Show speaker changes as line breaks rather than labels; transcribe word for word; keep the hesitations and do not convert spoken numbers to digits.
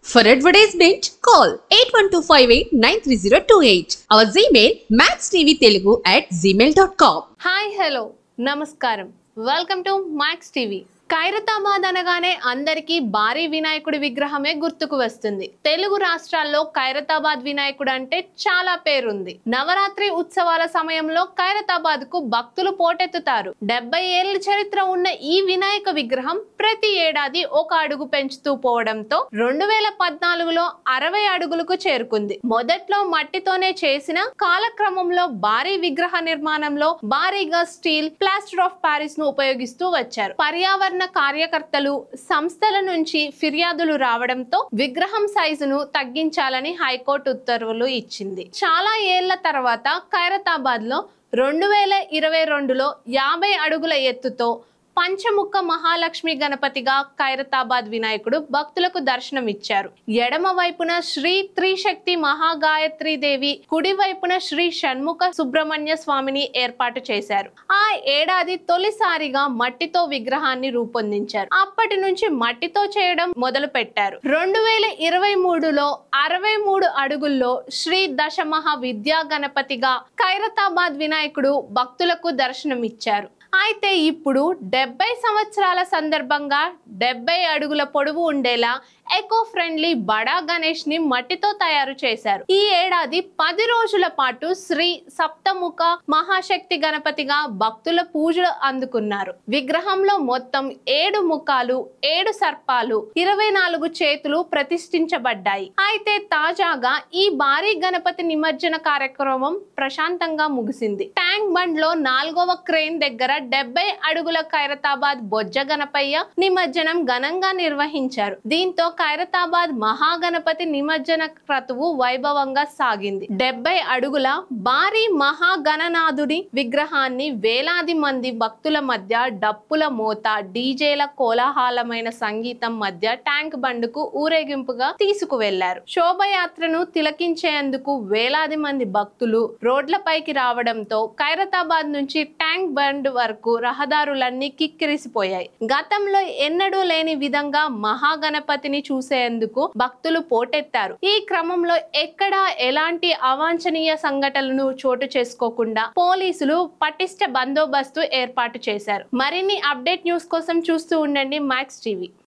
For advertisement, call eight one two five eight nine three zero two eight. Our Gmail maxtvtelugu at gmail dot com.
Hi, hello, namaskaram. Welcome to Max T V. Khairatabad అనగానే అందరికీ భారీ వినాయకుడి విగ్రహమే గుర్తుకు వస్తుంది. తెలుగు రాష్ట్రాల్లో ఖైరతాబాద్ వినాయకుడు అంటే చాలా పేరుంది. నవరాత్రి ఉత్సవాల సమయంలో ఖైరతాబాద్ కు భక్తులు పోటెత్తుతారు. డెబ్బై ఏళ్ల చరిత్ర ఉన్న ఈ వినాయక విగ్రహం ప్రతి ఏడాది ఒక అడుగు పెంచుతూ పోవడంతో రెండు వేల పద్నాలుగులో అరవై అడుగులకు చేరుకుంది. మొదట్లో మట్టితోనే చేసిన కాలక్రమంలో భారీ విగ్రహ నిర్మాణంలో భారీగా స్టీల్, ప్లాస్టర్ ఆఫ్ ప్యారిస్ ను ఉపయోగిస్తూ వచ్చారు. పర్యావరణ కార్యకర్తలు, సంస్థల నుంచి ఫిర్యాదులు రావడంతో విగ్రహం సైజును తగ్గించాలని హైకోర్టు ఉత్తర్వులు ఇచ్చింది. చాలా ఏళ్ల తర్వాత ఖైరతాబాద్ లో రెండు వేల ఇరవై రెండులో యాభై అడుగుల ఎత్తుతో పంచముఖ మహాలక్ష్మి గణపతిగా ఖైరతాబాద్ వినాయకుడు భక్తులకు దర్శనం ఇచ్చారు. ఎడమ వైపున శ్రీ త్రిశక్తి మహాగాయత్రి దేవి, కుడి వైపున శ్రీ షణ్ముఖ సుబ్రహ్మణ్య స్వామిని ఏర్పాటు చేశారు. ఆ ఏడాది తొలిసారిగా మట్టితో విగ్రహాన్ని రూపొందించారు. అప్పటి నుంచి మట్టితో చేయడం మొదలు పెట్టారు. రెండు వేల ఇరవై మూడులో అరవై మూడు అడుగుల్లో శ్రీ దశమహ విద్యా గణపతిగా ఖైరతాబాద్ వినాయకుడు భక్తులకు దర్శనం ఇచ్చారు. అయితే ఇప్పుడు డెబ్బై సంవత్సరాల సందర్భంగా డెబ్బై అడుగుల పొడవు ఉండేలా ఎకో ఫ్రెండ్లీ బడా గణేష్ ని మట్టితో తయారు చేశారు. ఈ ఏడాది పది రోజుల పాటు శ్రీ సప్తముఖ మహాశక్తి గణపతిగా భక్తుల పూజలు అందుకున్నారు. విగ్రహంలో మొత్తం ఏడు ముఖాలు, ఏడు సర్పాలు, ఇరవై నాలుగు చేతులు ప్రతిష్ఠించబడ్డాయి. అయితే తాజాగా ఈ భారీ గణపతి నిమజ్జన కార్యక్రమం ప్రశాంతంగా ముగిసింది. ట్యాంక్ బండ్ లో నాలుగవ క్రేన్ దగ్గర డెబ్బై అడుగుల ఖైరతాబాద్ బొజ్జ గణపయ్య నిమజ్జనం ఘనంగా నిర్వహించారు. దీంతో ఖైరతాబాద్ మహాగణపతి నిమజ్జన క్రతువు వైభవంగా సాగింది. డెబ్బై అడుగుల భారీ మహాగణనాథుడి విగ్రహాన్ని వేలాది మంది భక్తుల మధ్య డప్పుల మోత, డీజేల కోలాహలమైన సంగీతం మధ్య ట్యాంక్ బండ్కు ఊరేగింపుగా తీసుకువెళ్లారు. శోభయాత్రను తిలకించేందుకు వేలాది మంది భక్తులు రోడ్లపైకి రావడంతో ఖైరతాబాద్ నుంచి ట్యాంక్ బండ్ వరకు రహదారులన్నీ కిక్కిరిసిపోయాయి. గతంలో ఎన్నడూ లేని విధంగా మహాగణపతిని చూసేందుకు భక్తులు పోటెత్తారు. ఈ క్రమంలో ఎక్కడా ఎలాంటి అవాంఛనీయ సంఘటనలు చోటు చేసుకోకుండా పోలీసులు పటిష్ట బందోబస్తు ఏర్పాటు చేశారు. మరిన్ని అప్డేట్ న్యూస్ కోసం చూస్తూ ఉండండి మ్యాక్స్ టీవీ.